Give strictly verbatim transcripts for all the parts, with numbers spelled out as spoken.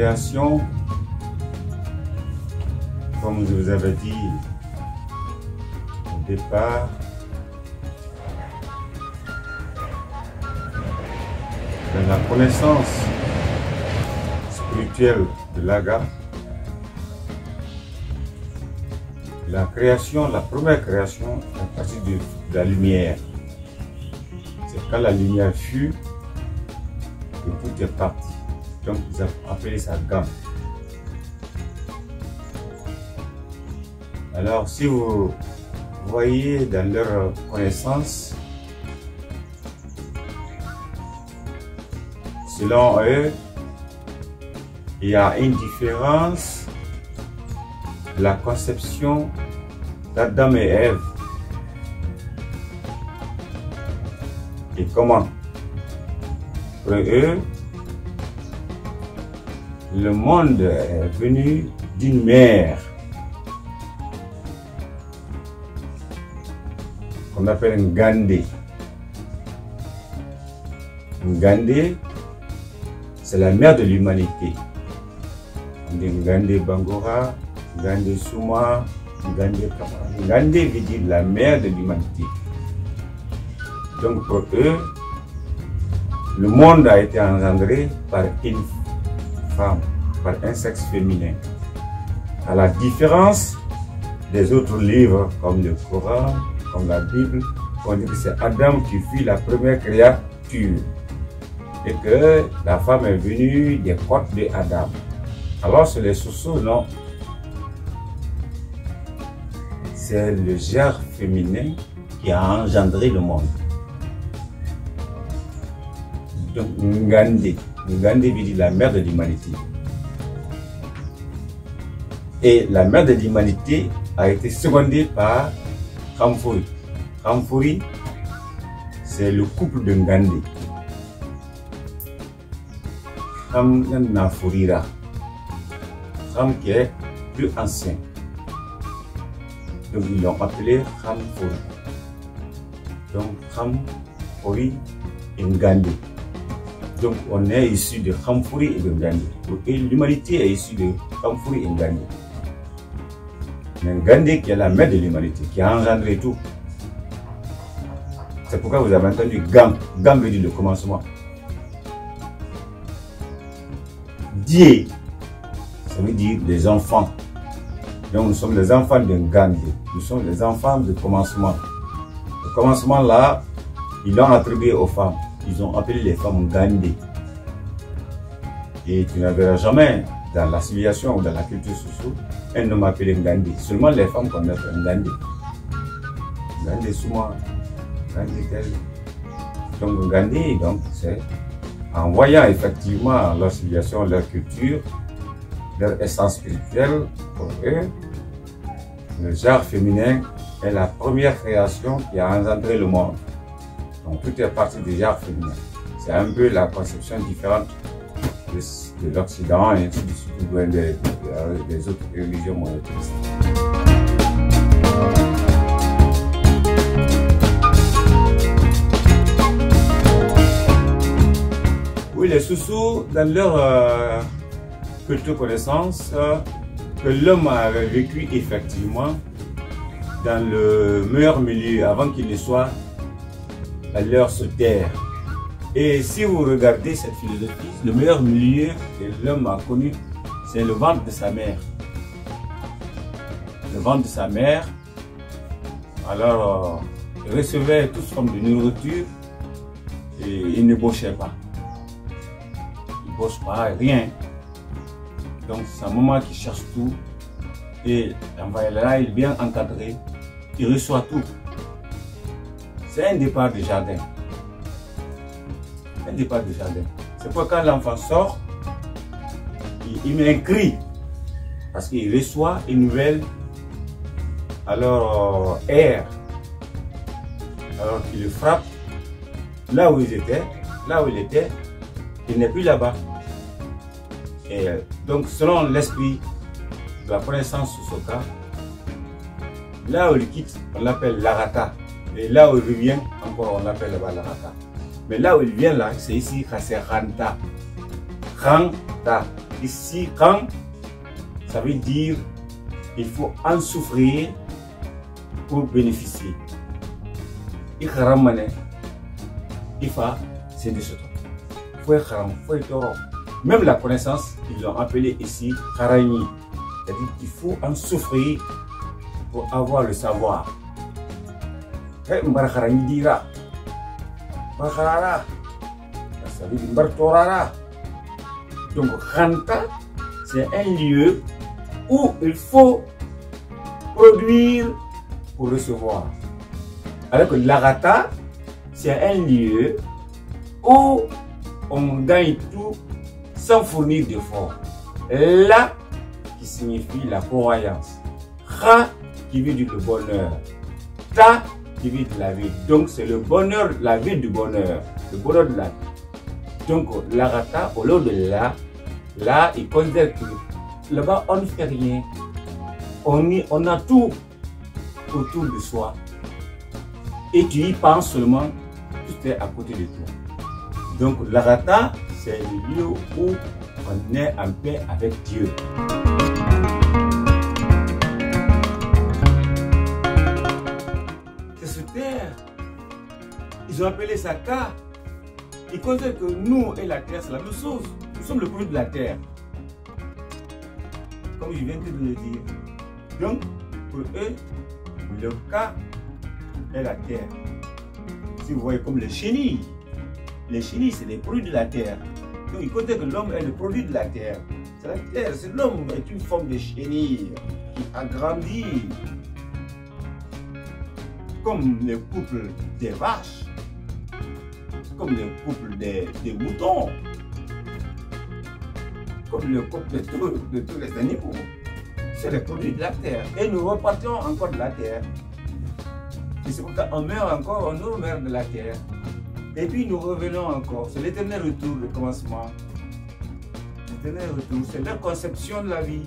création, comme je vous avais dit au départ, dans la connaissance spirituelle de l'Aga, la création, la première création est à partir de, de la lumière. C'est quand la lumière fut que tout est parti. Donc ils ont appelé ça gamme. Alors si vous voyez dans leur connaissance, selon eux, il y a une différence de la conception d'Adam et Ève. Et comment? Pour eux, le monde est venu d'une mère qu'on appelle Ngandé. Ngandé, c'est la mère de l'humanité. On dit Ngandé Bangora, Ngandé Souma, Ngandé Kamara. Ngandé veut dire la mère de l'humanité. Donc pour eux, le monde a été engendré par une femme, par un sexe féminin. À la différence des autres livres comme le Coran, comme la Bible, on dit que c'est Adam qui fut la première créature et que la femme est venue des côtes de Adam. Alors sur les sourceaux, non. C'est le genre féminin qui a engendré le monde. Donc Ngandé, Ngandé veut dire la mère de l'humanité. Et la mère de l'humanité a été secondée par Khamfouri. Khamfouri, c'est le couple de Ngandé. Kham Nafourira. Kham qui est plus ancien. Donc ils l'ont appelé Khamfouri. Donc Khamfouri et Ngandé. Donc on est issu de Khamfouri et de Ngandé. Et l'humanité est issue de Khamfouri et Ngandé. Mais Ngandé qui est la mère de l'humanité, qui a engendré tout. C'est pourquoi vous avez entendu Gam. Gam veut dire le commencement. Die, ça veut dire les enfants. Donc nous sommes les enfants de Ngandé. Nous sommes les enfants du commencement. Le commencement là, ils l'ont attribué aux femmes. Ils ont appelé les femmes Ngandé. Et tu ne verras jamais dans la civilisation ou dans la culture sociale un homme appelé Ngandé. Seulement les femmes qu'on appelle Ngandé. Ngandé Souma, Ngandé tel. Donc Ngandé, donc c'est en voyant effectivement leur civilisation, leur culture, leur essence spirituelle, pour eux, le genre féminin est la première création qui a engendré le monde. Donc tout est parti du genre féminin. C'est un peu la conception différente de, de l'Occident et ainsi de suite des, des, des autres religions monothéistes. Oui, les Soussous, dans leur euh, culture connaissance, euh, que l'homme avait vécu effectivement dans le meilleur milieu avant qu'il ne soit à l'heure sur terre. Et si vous regardez cette philosophie, le meilleur milieu que l'homme a connu, c'est le ventre de sa mère. Le ventre de sa mère, alors, euh, il recevait toute forme de nourriture et il ne bouchait pas. Il ne bouche pas, rien. Donc, c'est un moment qui cherche tout. Et là, il est bien encadré. Il reçoit tout. C'est un départ de jardin. Un départ de jardin. C'est pourquoi quand l'enfant sort, il, il met un cri. Parce qu'il reçoit une nouvelle alors, euh, air. Alors qu'il le frappe. Là où ils étaient, là où il était, il n'est plus là-bas. Et donc, selon l'esprit de la connaissance sous ce cas, là où il quitte, on l'appelle l'Arata. Et là où il revient, encore on l'appelle là-bas l'Arata. Mais là où il vient là, c'est ici, c'est Ranta. Ranta. Ici, quand, ça veut dire il faut en souffrir pour bénéficier. Il faut il faut c'est de ce temps. Même la connaissance, ils l'ont appelé ici Harani. C'est-à-dire qu'il faut en souffrir pour avoir le savoir. Donc, Khanta, c'est un lieu où il faut produire pour recevoir. Alors que Larata, c'est un lieu où on gagne tout sans fournir d'efforts. La qui signifie la croyance. Kha qui veut dire le bonheur. Ta qui veut dire la vie. Donc c'est le bonheur, la vie du bonheur. Le bonheur de la vie. Donc Larata, au lieu de là, là il considère que là-bas on ne fait rien. On, y, on a tout autour de soi. Et tu y penses seulement, tout est à côté de toi. Donc Larata, c'est le lieu où on est en paix avec Dieu. C'est sur terre. Ils ont appelé ça Ka. Ils considèrent que nous et la terre, c'est la même chose. Nous sommes le produit de la terre. Comme je viens de le dire. Donc, pour eux, le Ka est la terre. Si vous voyez comme les chenilles, les chenilles, c'est les produits de la terre. Donc, ils considèrent que l'homme est le produit de la terre. C'est la terre, c'est l'homme est une forme de chenille qui agrandit. Comme le couple des vaches, comme le couple des, des moutons, comme le couple de, tout, de tous les animaux. C'est les produits de la terre. Et nous repartons encore de la terre. Et c'est pourquoi on meurt encore, on nous meurt de la terre. Et puis nous revenons encore. C'est l'éternel retour, le commencement. L'éternel retour, c'est leur conception de la vie.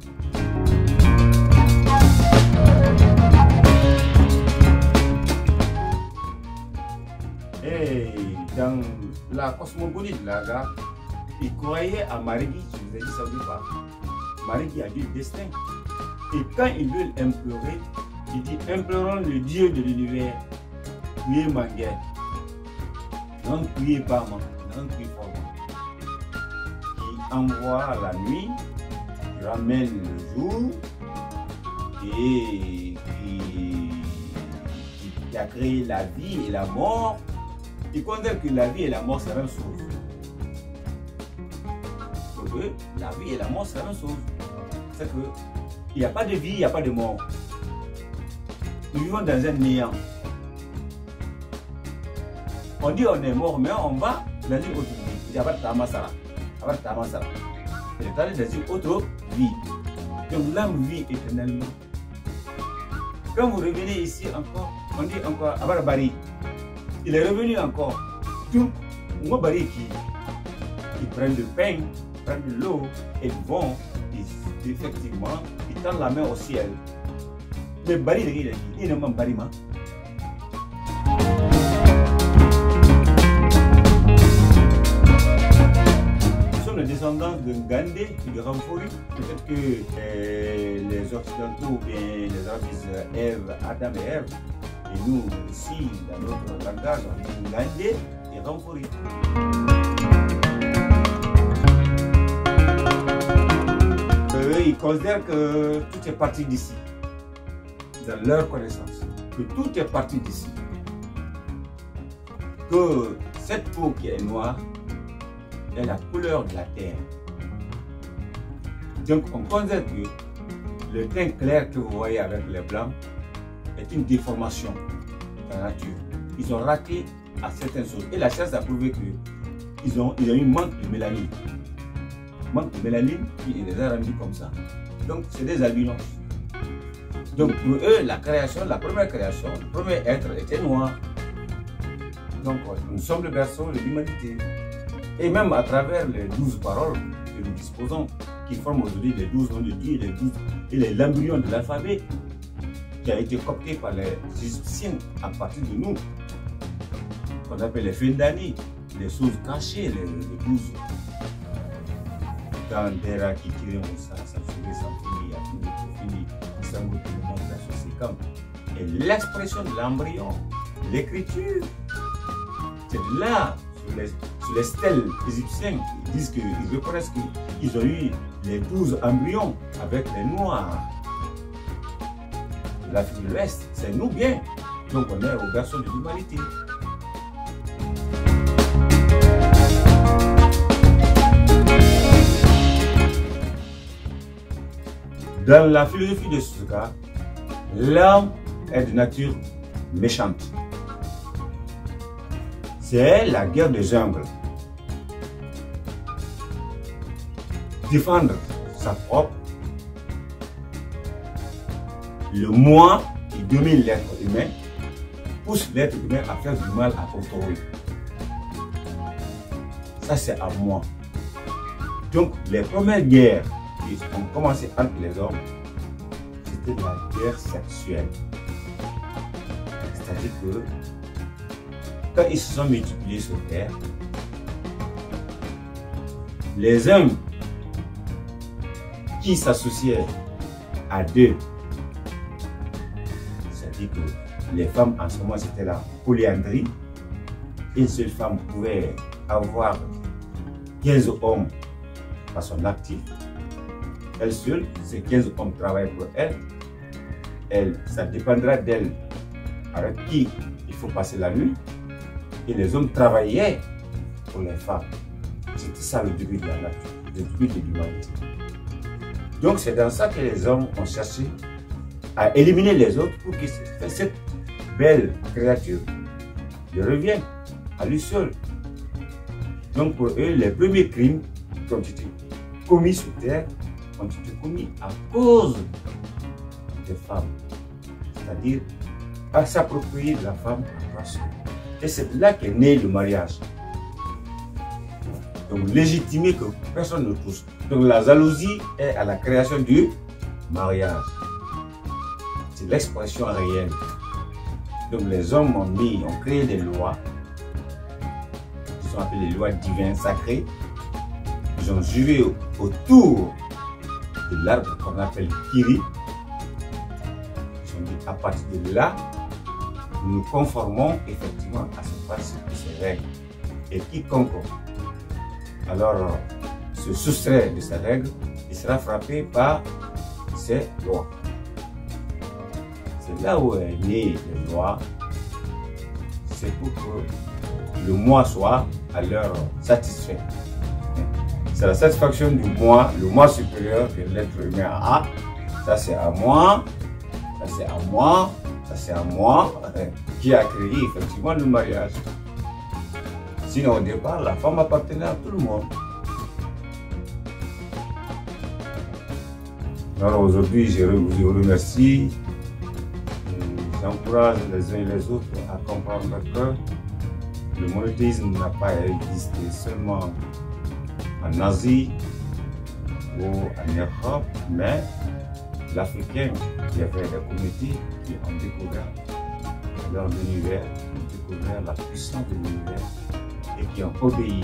Et dans la cosmogonie de Laga, il croyait à Marigi, je vous ai dit ça au départ. Marigi a dit le destin. Et quand ils veulent implorer, il dit implorons le Dieu de l'univers. Priez Manguet. Non, priez pas, non, priez pas. Qui envoie la nuit, qui ramène le jour, et qui, qui a créé la vie et la mort. Il considère que la vie et la mort, c'est la même chose. Pour eux, la vie et la mort, c'est la même chose. C'est qu'il n'y a pas de vie, il n'y a pas de mort. Nous vivons dans un néant. On dit on est mort, mais on va dans une autre vie. Il n'y a pas de tamasara. Il n'y a pas de tamasara. Il est allé dans une autre vie. Donc l'âme vit éternellement. Quand vous revenez ici encore, on dit encore Abarabari. Il est revenu encore. Donc, moi, Bari qui, qui prennent le pain, prennent de l'eau et vont, ils, effectivement, ils tendent la main au ciel. Mais Bari, il a dit, il n'est pas Bari. Nous sommes les descendants de Ngandé et de Ramphori. Peut-être que euh, les Occidentaux ou bien les Arabes disent Ève, Adam et Ève. Et nous, ici, dans notre langage, on dit Ngandé et Ramphori. Eux, ils considèrent que tout est parti d'ici, dans leur connaissance, que tout est parti d'ici. Que cette peau qui est noire est la couleur de la terre. Donc, on considère que le teint clair que vous voyez avec les blancs est une déformation de la nature. Ils ont raté à certaines choses. Et la science a prouvé qu'ils ont, ils ont eu un manque de mélanine. Manque de mélanine qui les a rendus comme ça. Donc c'est des albinos. Donc pour eux, la création, la première création, le premier être était noir. Donc nous sommes le berceau de l'humanité. Et même à travers les douze paroles que nous disposons, qui forment aujourd'hui les douze noms de Dieu, les douze et les l'embryon de l'alphabet, qui a été coopté par les Égyptiens à partir de nous, qu'on appelle les Fendani, les choses cachées, les, les douze. dans Dera qui tire ça, ça fait ça fini, fini, ça nous montre la société comme. Et l'expression de l'embryon, l'écriture, c'est là, sur les, sur les stèles égyptiennes, ils disent qu'ils reconnaissent qu'ils ont eu les douze embryons avec les noirs. L'Afrique de l'Ouest, c'est nous bien. Donc on est au berceau de l'humanité. Dans la philosophie de Suzuka, l'homme est de nature méchante. C'est la guerre des jungles. Défendre sa propre. Le moi qui domine l'être humain pousse l'être humain à faire du mal à autrui. Ça, c'est à moi. Donc, les premières guerres qui ont commencé entre les hommes, c'était la guerre sexuelle. C'est-à-dire que quand ils se sont multipliés sur Terre, les hommes qui s'associaient à deux, c'est-à-dire que les femmes en ce moment c'était la polyandrie, une seule femme pouvait avoir quinze hommes à son actif, elle seule, ces quinze hommes travaillent pour elle, elle, ça dépendra d'elle avec qui il faut passer la nuit, et les hommes travaillaient pour les femmes. C'était ça le début de la nature, le début de l'humanité. Donc c'est dans ça que les hommes ont cherché à éliminer les autres pour que cette belle créature lui revienne à lui seul. Donc pour eux, les premiers crimes qui ont été commis sur terre ont été commis à cause des femmes. C'est-à-dire à s'approprier de la femme en personne. Et c'est là qu'est né le mariage. Donc légitimer que personne ne touche. Donc la jalousie est à la création du mariage. C'est l'expression réelle. Donc les hommes ont mis, ont créé des lois, qui sont appelées les lois divines sacrées. Ils ont juré autour de l'arbre qu'on appelle Kiri. Ils ont dit à partir de là, nous nous conformons effectivement à ce principe de ces règles. Et quiconque alors se soustrait de ces règles, il sera frappé par ces lois. C'est là où est née les lois. C'est pour que le moi soit à leur satisfait. C'est la satisfaction du moi, le moi supérieur que l'être humain a. Ça c'est à moi, ça c'est à moi, ça c'est à moi, qui a créé effectivement le mariage. Sinon au départ, la femme appartenait à tout le monde. Alors aujourd'hui, je vous remercie. J'encourage les uns et les autres à comprendre que le monothéisme n'a pas existé seulement en Asie ou en Europe, mais l'Africain, il y avait des communautés qui ont découvert leur univers, ont découvert la puissance de l'univers et qui ont obéi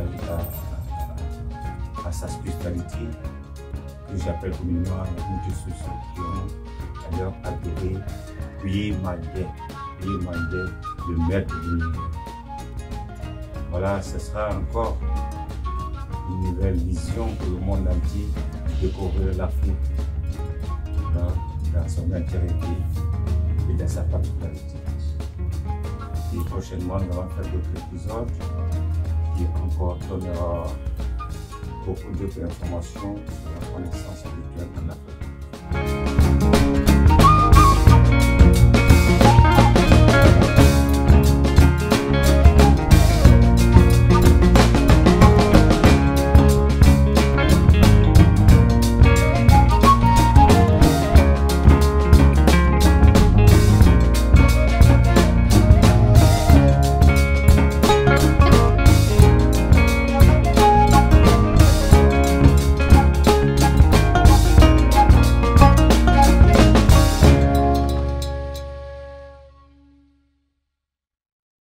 à, à, à sa spiritualité, que j'appelle communément la communauté sociale, qui ont alors adoré, prié Mandé, prié Mandé, le maître de l'univers. Voilà, ce sera encore une nouvelle vision pour le monde entier, découvrir l'Afrique dans, dans son intégrité et dans sa particularité. Et prochainement, nous allons faire d'autres épisodes qui encore donneront beaucoup d'autres informations sur la connaissance spirituelle en Afrique.